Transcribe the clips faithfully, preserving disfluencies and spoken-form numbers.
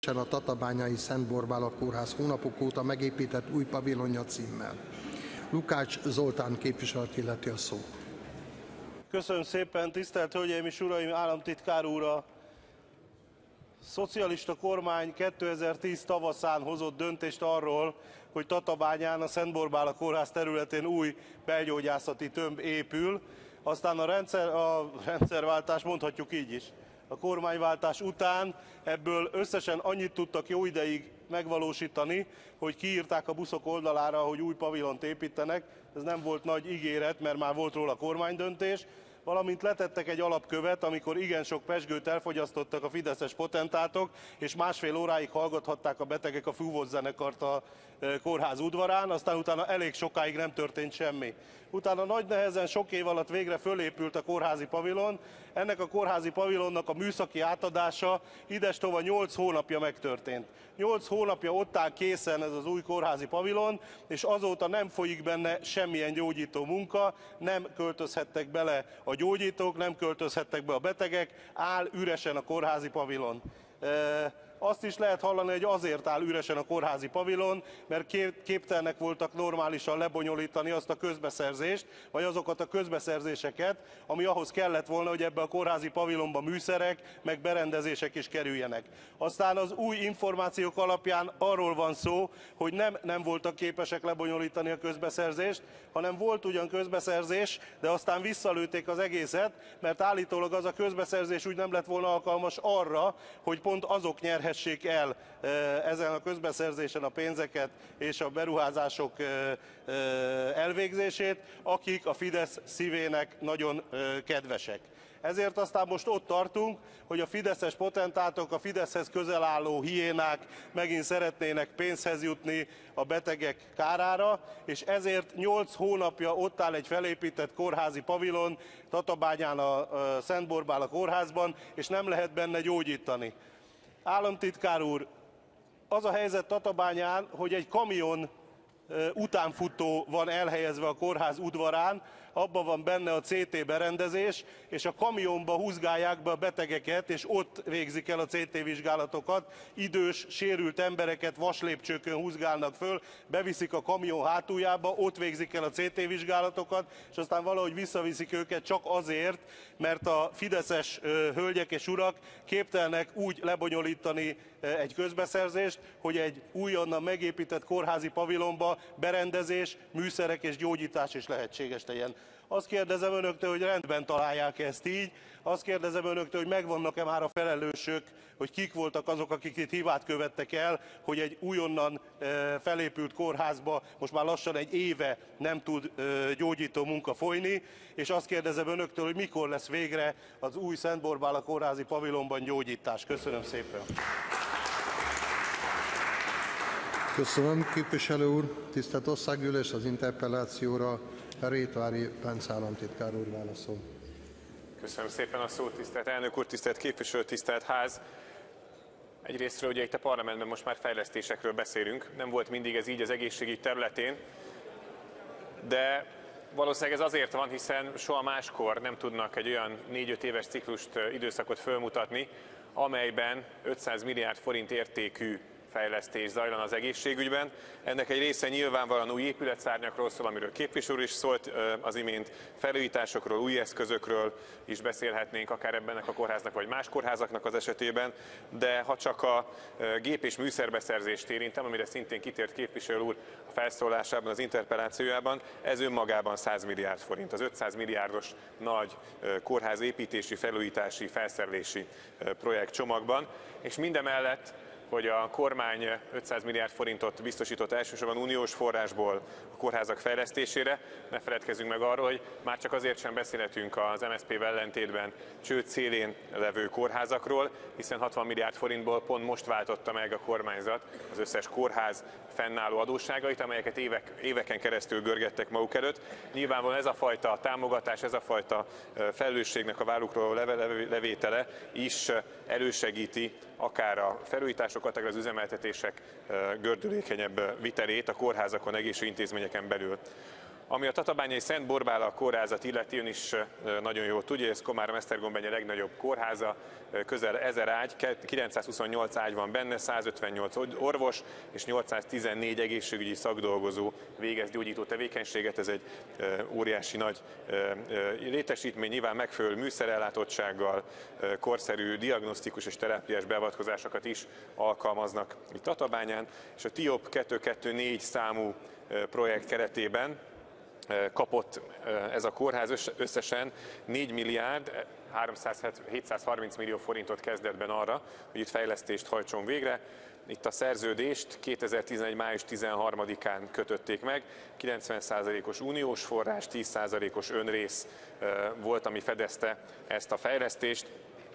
a Tatabányai Szent Borbála Kórház hónapok óta megépített új pavilonja címmel. Lukács Zoltán képviselőt illeti a szó. Köszönöm szépen, tisztelt Hölgyeim és Uraim, államtitkár úr! A szocialista kormány kétezer-tíz tavaszán hozott döntést arról, hogy Tatabányán a Szent Borbála Kórház területén új belgyógyászati tömb épül. Aztán a, rendszer, a rendszerváltás, mondhatjuk így is, a kormányváltás után ebből összesen annyit tudtak jó ideig megvalósítani, hogy kiírták a buszok oldalára, hogy új pavilont építenek. Ez nem volt nagy ígéret, mert már volt róla kormánydöntés, valamint letettek egy alapkövet, amikor igen sok pezsgőt elfogyasztottak a fideszes potentátok, és másfél óráig hallgathatták a betegek a fúvózenekart a kórház udvarán, aztán utána elég sokáig nem történt semmi. Utána nagy nehezen sok év alatt végre fölépült a kórházi pavilon. Ennek a kórházi pavilonnak a műszaki átadása idestova nyolc hónapja megtörtént. nyolc hónapja ott áll készen ez az új kórházi pavilon, és azóta nem folyik benne semmilyen gyógyító munka, nem költözhettek bele a gyógyítók, nem költözhettek be a betegek, áll üresen a kórházi pavilon. Azt is lehet hallani, hogy azért áll üresen a kórházi pavilon, mert képtelenek voltak normálisan lebonyolítani azt a közbeszerzést, vagy azokat a közbeszerzéseket, ami ahhoz kellett volna, hogy ebbe a kórházi pavilonba műszerek, meg berendezések is kerüljenek. Aztán az új információk alapján arról van szó, hogy nem, nem voltak képesek lebonyolítani a közbeszerzést, hanem volt ugyan közbeszerzés, de aztán visszalőtték az egészet, mert állítólag az a közbeszerzés úgy nem lett volna alkalmas arra, hogy pont azok nyerhessék el ezen a közbeszerzésen a pénzeket és a beruházások elvégzését, akik a Fidesz szívének nagyon kedvesek. Ezért aztán most ott tartunk, hogy a fideszes potentátok, a Fideszhez közel álló hiénák megint szeretnének pénzhez jutni a betegek kárára, és ezért nyolc hónapja ott áll egy felépített kórházi pavilon Tatabányán a Szent Borbála Kórházban, és nem lehet benne gyógyítani. Államtitkár úr, az a helyzet Tatabányán, hogy egy kamion utánfutó van elhelyezve a kórház udvarán, abban van benne a cé té berendezés, és a kamionba húzgálják be a betegeket, és ott végzik el a cé té vizsgálatokat. Idős, sérült embereket vaslépcsőkön húzgálnak föl, beviszik a kamion hátuljába, ott végzik el a cé té vizsgálatokat, és aztán valahogy visszaviszik őket csak azért, mert a fideszes hölgyek és urak képtelenek úgy lebonyolítani egy közbeszerzést, hogy egy újonnan megépített kórházi pavilonba berendezés, műszerek és gyógyítás is lehetséges legyen. Azt kérdezem önöktől, hogy rendben találják ezt így, azt kérdezem önöktől, hogy megvannak-e már a felelősök, hogy kik voltak azok, akik itt hibát követtek el, hogy egy újonnan felépült kórházba most már lassan egy éve nem tud gyógyító munka folyni, és azt kérdezem önöktől, hogy mikor lesz végre az új Szent Borbála kórházi pavilonban gyógyítás. Köszönöm szépen! Köszönöm, képviselő úr. Tisztelt Országgyűlés, az interpellációra Rétvári Bence államtitkár úr válaszol. Köszönöm szépen a szót, tisztelt elnök úr, tisztelt képviselő, tisztelt ház. Egyrésztről ugye itt a parlamentben most már fejlesztésekről beszélünk, nem volt mindig ez így az egészségügy területén, de valószínűleg ez azért van, hiszen soha máskor nem tudnak egy olyan négy-öt éves ciklust, időszakot fölmutatni, amelyben ötszáz milliárd forint értékű fejlesztés zajlan az egészségügyben. Ennek egy része nyilvánvalóan új épületszárnyakról szól, amiről képviselő is szólt az imént, felújításokról, új eszközökről is beszélhetnénk, akár ebben a kórháznak vagy más kórházaknak az esetében, de ha csak a gép- és műszerbeszerzést érintem, amire szintén kitért képviselő úr a felszólásában, az interpellációjában, ez önmagában száz milliárd forint, az ötszáz milliárdos nagy kórház építési, felújítási, felszerelési projektcsomagban, és mindemellett, hogy a kormány ötszáz milliárd forintot biztosított elsősorban uniós forrásból a kórházak fejlesztésére. Ne feledkezzünk meg arról, hogy már csak azért sem beszélhetünk az em es zé pé-vel ellentétben csőd szélén levő kórházakról, hiszen hatvan milliárd forintból pont most váltotta meg a kormányzat az összes kórház fennálló adósságait, amelyeket évek, éveken keresztül görgettek maguk előtt. Nyilvánvalóan ez a fajta támogatás, ez a fajta felelősségnek a vállukról levétele is elősegíti akár a felújításokat, akár az üzemeltetések gördülékenyebb vitelét a kórházakon, egészségügyi intézményeken belül. Ami a tatabányai Szent Borbála kórházat illeti, ön is nagyon jól tudja, ez Komárom-Esztergom-megye legnagyobb kórháza, közel ezer ágy, kilencszázhuszonnyolc ágy van benne, százötvennyolc orvos és nyolcszáztizennégy egészségügyi szakdolgozó végez gyógyító tevékenységet. Ez egy óriási nagy létesítmény, nyilván megfelelő műszerellátottsággal, korszerű diagnosztikus és terápiás beavatkozásokat is alkalmaznak itt Tatabányán, és a TIOP kétszáz-kétszázhuszonnégy számú projekt keretében kapott ez a kórház összesen négy milliárd hétszázharminc millió forintot kezdetben arra, hogy itt fejlesztést hajtson végre. Itt a szerződést kétezer-tizenegy május tizenharmadikán kötötték meg, kilencven százalékos uniós forrás, tíz százalékos önrész volt, ami fedezte ezt a fejlesztést,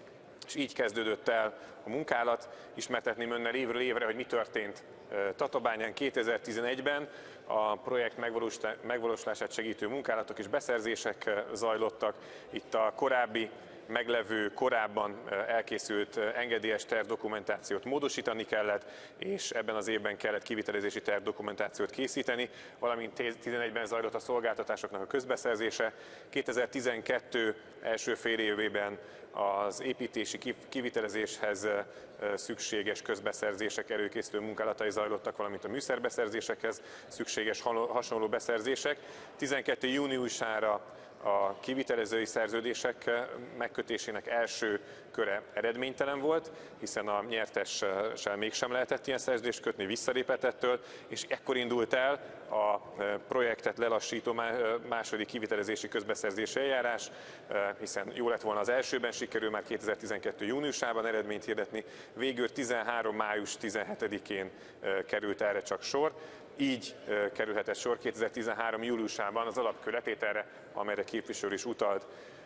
és így kezdődött el a munkálat. Ismertetném önnel évről évre, hogy mi történt Tatabányán. kétezer-tizenegyben a projekt megvalósulását segítő munkálatok és beszerzések zajlottak. Itt a korábbi meglevő, korábban elkészült engedélyes tervdokumentációt módosítani kellett, és ebben az évben kellett kivitelezési tervdokumentációt készíteni, valamint tizenegyben zajlott a szolgáltatásoknak a közbeszerzése. kétezer-tizenkettő első fél évében az építési kivitelezéshez szükséges közbeszerzések előkészítő munkálatai zajlottak, valamint a műszerbeszerzésekhez szükséges hasonló beszerzések. tizenkettő júniusára a kivitelezői szerződések megkötésének első köre eredménytelen volt, hiszen a nyertessel mégsem lehetett ilyen szerződést kötni, visszalépett ettől, és ekkor indult el a projektet lelassító második kivitelezési közbeszerzési eljárás, hiszen jó lett volna az elsőben, sikerül már kétezer-tizenkettő júniusában eredményt hirdetni, végül tizenhárom május tizenhetedikén került erre csak sor. Így kerülhetett sor kétezer-tizenhárom júliusában az alapkő letételre, amelyre képviselő is utalt.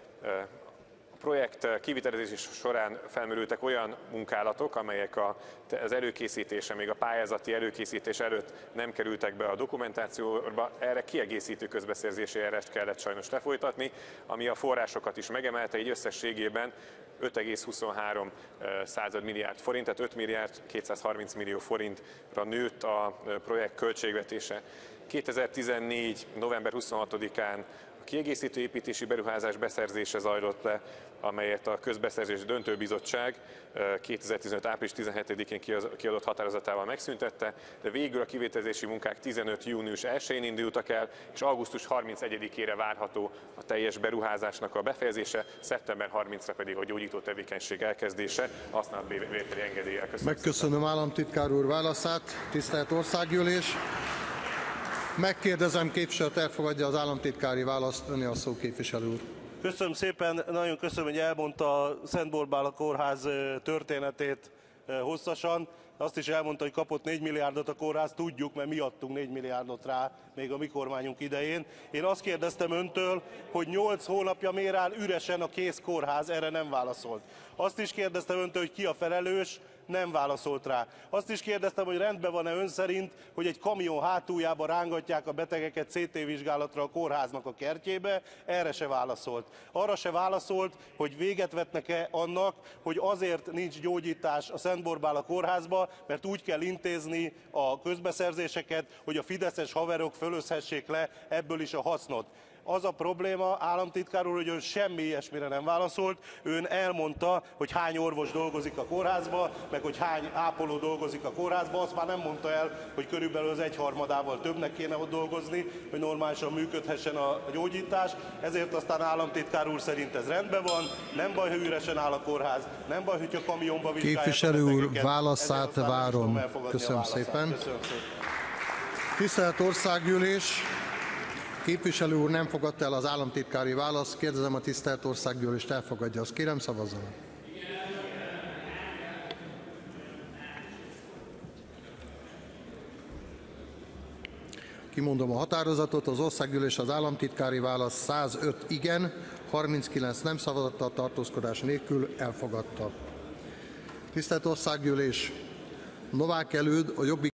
A projekt kivitelezési során felmerültek olyan munkálatok, amelyek az előkészítése, még a pályázati előkészítés előtt nem kerültek be a dokumentációba. Erre kiegészítő közbeszerzési eljárást kellett sajnos lefolytatni, ami a forrásokat is megemelte, így összességében öt egész huszonhárom milliárd forint, tehát öt milliárd kétszázharminc millió forintra nőtt a projekt költségvetése. kétezer-tizennégy november huszonhatodikán a kiegészítő építési beruházás beszerzése zajlott le, amelyet a Közbeszerzési Döntőbizottság kétezer-tizenöt április tizenhetedikén kiadott határozatával megszüntette, de végül a kivitelezési munkák tizenöt június elsején indultak el, és augusztus harmincegyedikére várható a teljes beruházásnak a befejezése, szeptember harmincadikán pedig a gyógyító tevékenység elkezdése használatbéviteli engedéllyel. Megköszönöm államtitkár úr válaszát, tisztelt Országgyűlés! Megkérdezem, képviselőt elfogadja az államtitkári választ, öné a szó, képviselő úr. Köszönöm szépen, nagyon köszönöm, hogy elmondta a Szent Borbála kórház történetét hosszasan. Azt is elmondta, hogy kapott négy milliárdot a kórház, tudjuk, mert mi adtunk négy milliárdot rá még a mi kormányunk idején. Én azt kérdeztem öntől, hogy nyolc hónapja miért áll üresen a kész kórház, erre nem válaszolt. Azt is kérdeztem öntől, hogy ki a felelős, nem válaszolt rá. Azt is kérdeztem, hogy rendben van-e ön szerint, hogy egy kamion hátuljába rángatják a betegeket cé té vizsgálatra a kórháznak a kertjébe, erre se válaszolt. Arra se válaszolt, hogy véget vetnek-e annak, hogy azért nincs gyógyítás a Szent Borbála kórházba, mert úgy kell intézni a közbeszerzéseket, hogy a fideszes haverok fölözhessék le ebből is a hasznot. Az a probléma, államtitkár úr, hogy ön semmi ilyesmire nem válaszolt. Ön elmondta, hogy hány orvos dolgozik a kórházban, meg hogy hány ápoló dolgozik a kórházban. Azt már nem mondta el, hogy körülbelül az egyharmadával többnek kéne ott dolgozni, hogy normálisan működhessen a gyógyítás. Ezért aztán államtitkár úr szerint ez rendben van, nem baj, hogy üresen áll a kórház, nem baj, hogy a kamionba vizsgálják. Képviselő úr válaszát várom. Köszönöm szépen. Köszönöm szépen. Tisztelt Országgyűlés! Képviselő úr nem fogadta el az államtitkári választ. Kérdezem a tisztelt Országgyűlést, elfogadja, azt kérem, szavazzon. Kimondom a határozatot, az Országgyűlés az államtitkári válasz százöt igen, harminckilenc nem szavazattal, tartózkodás nélkül elfogadta. Tisztelt Országgyűlés! Novák Előd, a Jobbik